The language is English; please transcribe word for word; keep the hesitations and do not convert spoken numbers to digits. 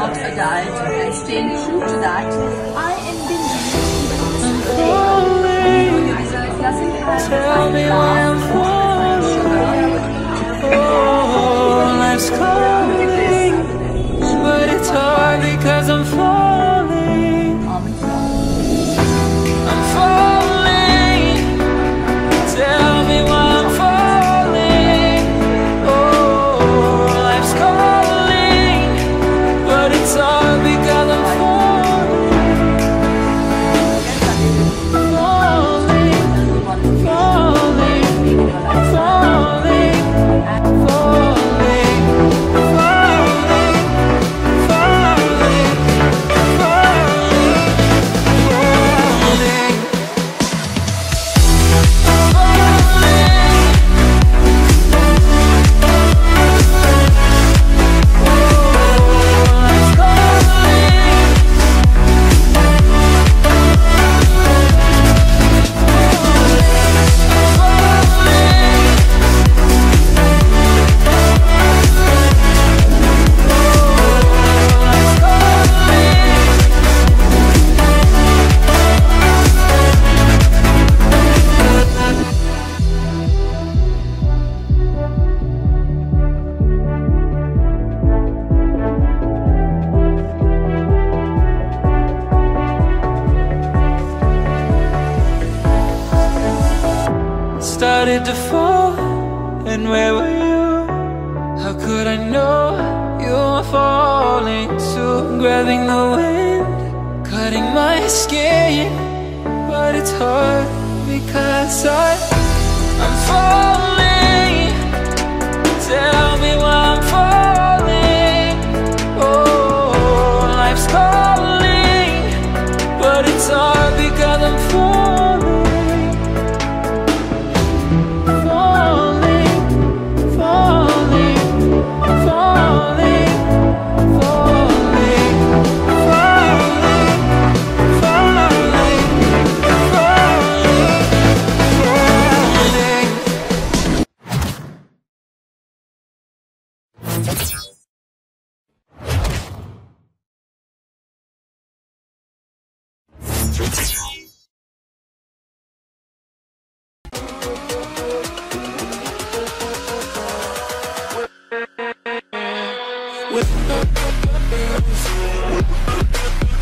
works for diet and staying true to that, I am binging even to this day. It doesn't have Tell me why I'm falling. Oh, life's calling, but it's hard because I'm falling. I'm falling. Tell me why I'm falling. Oh, life's calling, but it's hard because I'm falling. Falling, falling, falling, falling, falling, falling, falling, started to fall, and where were you? How could I know you were falling too? Grabbing the wind, cutting my skin, but it's hard because I, I'm falling. Tell me why I'm falling. Oh, life's calling, but it's hard because I'm falling. With